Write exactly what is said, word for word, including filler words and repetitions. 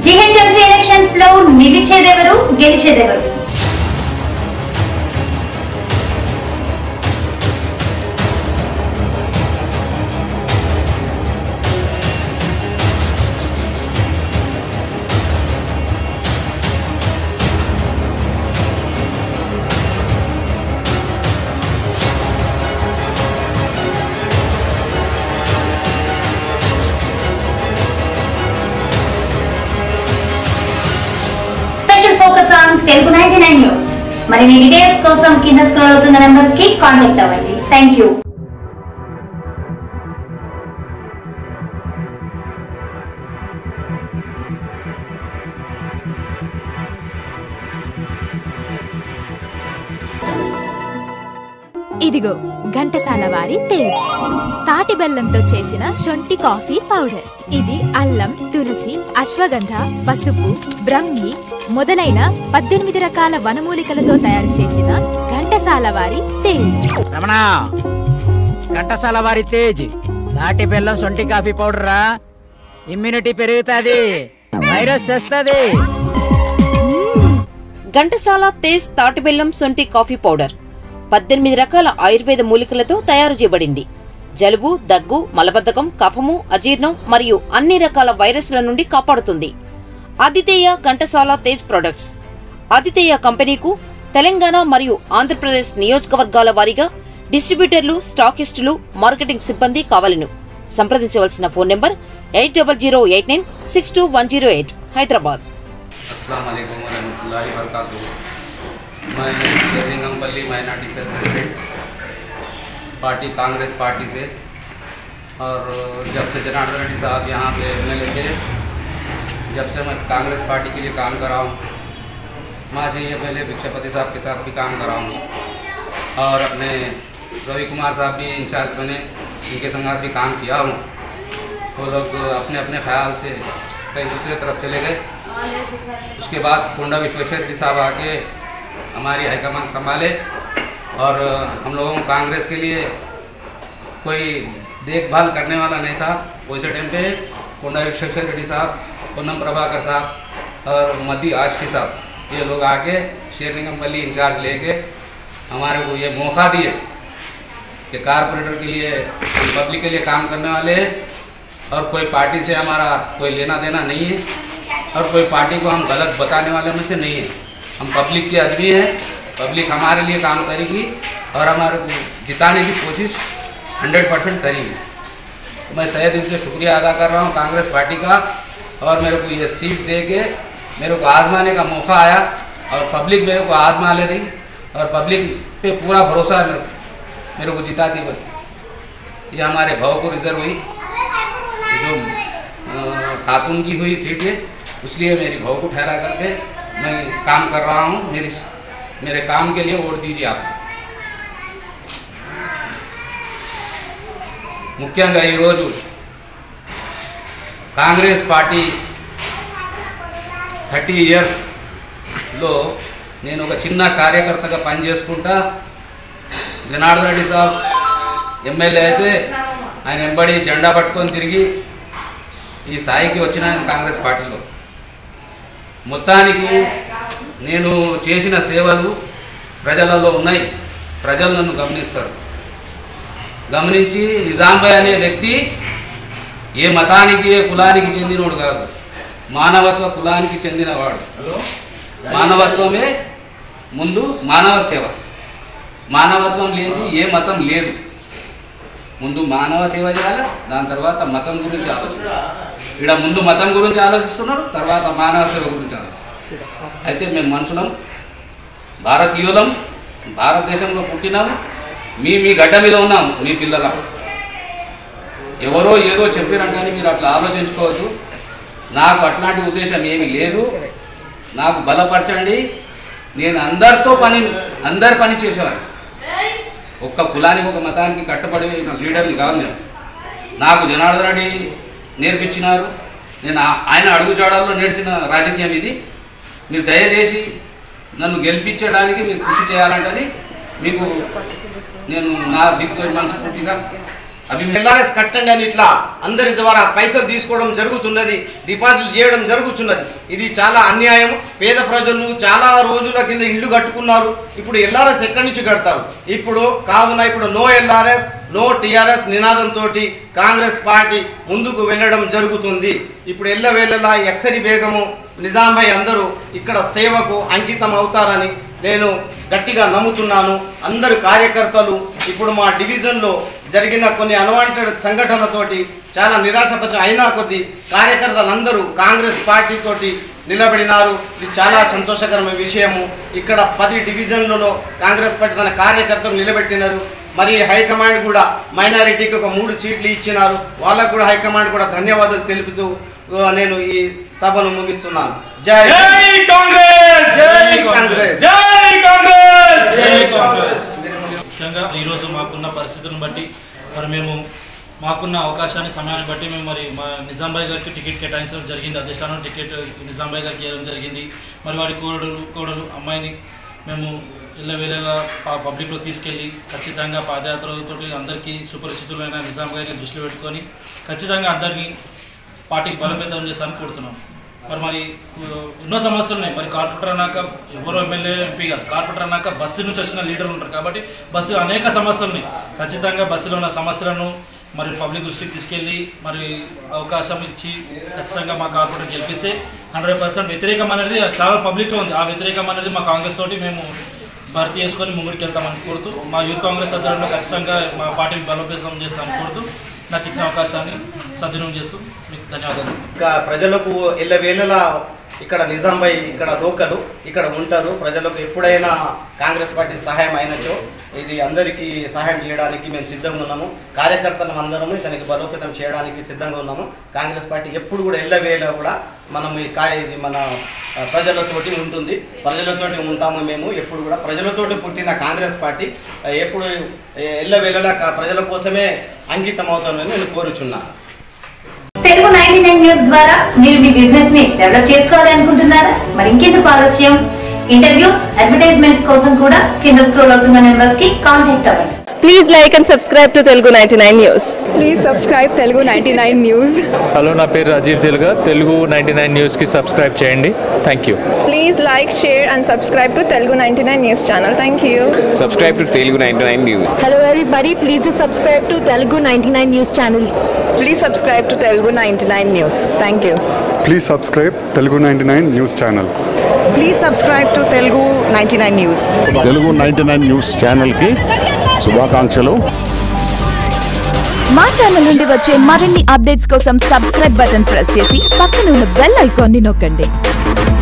GHMC elections లో నిలిచేదెవరు గెలిచేదెవరు? తెలుగు నైన్టీ నైన్ న్యూస్ మరిన్ని డీటెయిల్స్ కోసం కింద స్క్రోల్ అవుతున్న నంబర్స్ కి కాంటాక్ట్ అవ్వండి. Thank you. ఇదిగో ఘంటసాల వారి తేజ్ తాటి బెల్లంతో చేసిన శొంఠి కాఫీ పౌడర్. ఇది అల్లం, తులసి, అశ్వగంధ, పసుపు, బ్రహ్మి మొదలైన పద్దెనిమిది రకాల వనమూలికలతో తయారు చేసిన ఘంటసాల వారి తేజ్. రమణ, ఘంటసాల వారి తేజ్ తాటి బెల్లం శొంఠి కాఫీ పౌడరా, ఇమ్యూనిటీ పెరుగుతుంది, వైరస్ చేస్తుంది. ఘంటసాల తేజ్ తాటి బెల్లం శొంఠి కాఫీ పౌడర్ పద్దెనిమిది రకాల ఆయుర్వేద మూలికలతో తయారు చేయబడింది. జలుబు, దగ్గు, మలబద్ధకం, కఫము, అజీర్ణం మరియు అన్ని రకాల వైరస్ల నుండి కాపాడుతుంది. ఆదితేయ ఘంటసాల తేజ్ ప్రొడక్ట్స్. ఆదితేయ కంపెనీకు తెలంగాణ మరియు ఆంధ్రప్రదేశ్ నియోజకవర్గాల వారీగా డిస్ట్రిబ్యూటర్లు, స్టాకిస్టులు, మార్కెటింగ్ సిబ్బంది కావాలను సంప్రదించవలసిన phone number eight double zero eight nine six two one zero eight Hyderabad. मैं शेरिंगमपल्ली माइनॉरिटी से प्रेसिडेंट पार्टी कांग्रेस पार्टी से, और जब से जनार्दन रेड्डी साहब यहाँ पे एम एल ए थे, जब से मैं कांग्रेस पार्टी के लिए काम कर रहा हूँ. माजी एम एल ए भिक्षापति साहब के साथ भी काम कर रहा हूँ, और अपने रवि कुमार साहब भी इंचार्ज बने, उनके संग भी काम किया हूँ. वो लोग अपने अपने ख्याल से कहीं दूसरे तरफ चले गए. उसके बाद कुंडा विश्वेश्वर रेड्डी साहब आके हमारी हाईकमान संभाले, और हम लोगों को कांग्रेस के लिए कोई देखभाल करने वाला नहीं था. वैसे टाइम पे कुंडा विश्वेश्वर रेड्डी साहब, पूनम प्रभाकर साहब और मदी आशकी साहब, ये लोग आके शेरिंगमपल्ली इंचार्ज लेके हमारे को ये मौका दिए कि कारपोरेटर के लिए, पब्लिक के लिए काम करने वाले हैं, और कोई पार्टी से हमारा कोई लेना देना नहीं है, और कोई पार्टी को हम गलत बताने वाले में से नहीं है. हम पब्लिक के आदमी हैं, पब्लिक हमारे लिए काम करेगी और हमारे को जिताने की कोशिश हंड्रेड परसेंट करेगी. तो मैं सही दिल से शुक्रिया अदा कर रहा हूँ कांग्रेस पार्टी का, और मेरे को ये सीट दे के मेरे को आजमाने का मौका आया, और पब्लिक मेरे को आजमा ले रही, और पब्लिक पे पूरा भरोसा है मेरे को, मेरे को जिताती बोल. ये हमारे भाव को रिजर्व हुई, जो खातून की हुई सीट है, इसलिए मेरी भाव को ठहरा करके मैं काम कर रहा हूँ. मेरी मेरे काम के लिए वोट दीजिए आप. ముఖ్యంగా ఈరోజు కాంగ్రెస్ పార్టీ థర్టీ ఇయర్స్లో నేను ఒక చిన్న కార్యకర్తగా పనిచేసుకుంటా, జనార్దన్ రెడ్డి సాబ్ ఎమ్మెల్యే అయితే ఆయన వెంబడి జెండా పట్టుకొని తిరిగి ఈ స్థాయికి వచ్చిన కాంగ్రెస్ పార్టీలో. మొత్తానికి నేను చేసిన సేవలు ప్రజలలో ఉన్నాయి, ప్రజలు నన్ను గమనిస్తారు. గమనించి నిజాంబాయ్ అనే వ్యక్తి ఏ మతానికి, ఏ కులానికి చెందినవాడు కాదు, మానవత్వ కులానికి చెందినవాడు. మానవత్వమే ముందు, మానవ సేవ. మానవత్వం లేదు ఏ మతం లేదు. ముందు మానవ సేవ చేయాలి, దాని తర్వాత మతం గురించి ఆలోచించాలి. ఇక్కడ ముందు మతం గురించి ఆలోచిస్తున్నారు, తర్వాత మానవ సేవ గురించి ఆలోచిస్తున్నారు. అయితే మేము మనుషులం, భారతీయులం, భారతదేశంలో పుట్టినాం, మీ మీ గడ్డ మీద ఉన్నాం, మీ పిల్లల. ఎవరో ఏదో చెప్పినట్టు మీరు అట్లా ఆలోచించుకోవద్దు. నాకు అట్లాంటి ఉద్దేశం ఏమీ లేదు. నాకు బలపరచండి. నేను అందరితో పని అందరి పని చేసేవాడిని. ఒక్క కులానికి, ఒక మతానికి కట్టుబడి లీడర్ని కాదు నేను. నాకు జనార్దన్ రెడ్డి నేర్పించినారు, నేను ఆయన అడుగుజాడల్లో నేర్చిన రాజకీయం ఇది. మీరు దయచేసి నన్ను గెలిపించడానికి మీరు కృషి చేయాలంటని మీకు నేను నా దిక్కు మనస్ఫూర్తిగా अभी ఎల్ఆర్ఎస్ కట్టండి అని ఇట్లా అందరి ద్వారా పైసలు తీసుకోవడం జరుగుతున్నది, డిపాజిట్ చేయడం జరుగుతున్నది. ఇది చాలా అన్యాయం. పేద ప్రజలు చాలా రోజుల కింద ఇల్లు కట్టుకున్నారు, ఇప్పుడు ఎల్ఆర్ఎస్ ఎక్కడి నుంచి కడతారు? ఇప్పుడు కావున ఇప్పుడు నో ఎల్ఆర్ఎస్ నో టీఆర్ఎస్ నినాదంతో కాంగ్రెస్ పార్టీ ముందుకు వెళ్ళడం జరుగుతుంది. ఇప్పుడు ఎల్లవేళలా ఎక్సరి బేగము నిజాంభాయ్ అందరూ ఇక్కడ సేవకు అంకితం అవుతారని నేను గట్టిగా నమ్ముతున్నాను. అందరు కార్యకర్తలు ఇప్పుడు మా డివిజన్లో జరిగిన కొన్ని అన్వాంటెడ్ సంఘటనతోటి చాలా నిరాశపరిచ అయినా కొద్ది కార్యకర్తలందరూ కాంగ్రెస్ పార్టీతోటి నిలబడినారు. ఇది చాలా సంతోషకరమైన విషయము. ఇక్కడ పది డివిజన్లలో కాంగ్రెస్ పార్టీ తన కార్యకర్తలు నిలబెట్టినారు. మరి హైకమాండ్ కూడా మైనారిటీకి ఒక మూడు సీట్లు ఇచ్చినారు. వాళ్ళకు కూడా హైకమాండ్ కూడా ధన్యవాదాలు తెలుపుతూ నేను ఈ సభను ముగిస్తున్నాను. జై కాంగ్రెస్, జై కాంగ్రెస్, జై కాంగ్రెస్, జై కాంగ్రెస్. ముఖ్యంగా ఈరోజు మాకున్న పరిస్థితులను బట్టి మరి మేము మాకున్న అవకాశాన్ని సమయాన్ని బట్టి మేము మరి మా నిజాంబాయ్ గారికి టికెట్ కేటాయించడం జరిగింది. అధిష్టానం టికెట్ నిజాంబాయ్ గారికి ఇవ్వడం జరిగింది. మరి వారి కోడలు కోడలు అమ్మాయిని మేము ఇళ్ళ వేళలా పబ్లిక్లో తీసుకెళ్ళి ఖచ్చితంగా పాదయాత్రలతో అందరికీ సుపరిచితులైన నిజాంబాయ్ గారిని దృష్టిలో పెట్టుకొని ఖచ్చితంగా అందరినీ పార్టీకి బలోపేతం చేస్తానని కోరుతున్నాం. మరి మరి ఎన్నో సమస్యలు ఉన్నాయి. మరి కార్పొరేటర్ అన్నాక ఎవరో ఎమ్మెల్యే ఎంపీ కాదు, కార్పొరేటర్ అన్నాక బస్సు నుంచి వచ్చిన లీడర్లు ఉంటారు. కాబట్టి బస్సు అనేక సమస్యలు ఉన్నాయి. ఖచ్చితంగా బస్సులో ఉన్న సమస్యలను మరి పబ్లిక్ దృష్టికి తీసుకెళ్ళి మరి అవకాశం ఇచ్చి ఖచ్చితంగా మా కార్పొరేటర్ గెలిపిస్తే హండ్రెడ్ పర్సెంట్ వ్యతిరేకం అనేది చాలా పబ్లిక్లో ఉంది. ఆ వ్యతిరేకం అనేది మా కాంగ్రెస్ తోటి మేము భర్తీ చేసుకొని ముందుకు వెళ్తామని కోరుతూ మా యూత్ కాంగ్రెస్ ఆధ్వర్యంలో ఖచ్చితంగా మా పార్టీని బలోపేతం చేస్తామని కోరుతూ నాకు ఇచ్చిన అవకాశాన్ని సద్వినియోగం చేస్తూ మీకు ధన్యవాదాలు. ఇంకా ప్రజలకు ఎల్లవేళలా ఇక్కడ నిజాంబాయ్ ఇక్కడ లోకలు ఇక్కడ ఉంటారు. ప్రజలకు ఎప్పుడైనా కాంగ్రెస్ పార్టీ సహాయం అయినచో ఇది అందరికీ సహాయం చేయడానికి మేము సిద్ధంగా ఉన్నాము. కార్యకర్తలం అందరము ఇతనికి బలోపేతం చేయడానికి సిద్ధంగా ఉన్నాము. కాంగ్రెస్ పార్టీ ఎప్పుడు కూడా ఎల్లవేళ కూడా మనం ఈ కార్య ఇది మన ప్రజలతోటి ఉంటుంది, ప్రజలతోటి ఉంటాము. మేము ఎప్పుడు కూడా ప్రజలతోటి పుట్టిన కాంగ్రెస్ పార్టీ ఎప్పుడు ఎల్లవేళలా ప్రజల కోసమే అంకితం అవుతుందని నేను కోరుచున్నాను. తెలుగు నైన్టీ నైన్ న్యూస్ ద్వారా మీరు మీ బిజినెస్ ని డెవలప్ చేసుకోవాలనుకుంటున్నారా? మరి ఇంకెందుకు ఆలస్యం? ఇంటర్వ్యూస్, అడ్వర్టైజ్మెంట్స్ కోసం కూడా కింద స్క్రోల్ అవుతున్న నెంబర్స్ కి కాంటాక్ట్ అవ్వండి. Please like and subscribe to Telugu ninety nine News. Please subscribe Telugu ninety nine News. Hello, నా పేరు రాజీవ్ తెలుగా. తెలుగు నైంటీ నైన్ న్యూస్కి సబ్స్క్రైబ్ చేయండి. Thank you. Please like, share and subscribe to Telugu ninety nine News channel. Thank you. Subscribe to Telugu ninety nine News. Hello everybody, please do subscribe to Telugu ninety nine News channel. Please subscribe to Telugu ninety nine News. Thank you. Please subscribe Telugu ninety nine News channel. Please subscribe to Telugu ninety nine News. Telugu ninety nine News channel ki శుభాకాంక్షలు. మా channel నుండి వచ్చే మరిన్ని updates కోసం subscribe button press చేసి పక్కన ఉన్న bell icon ని నొక్కండి.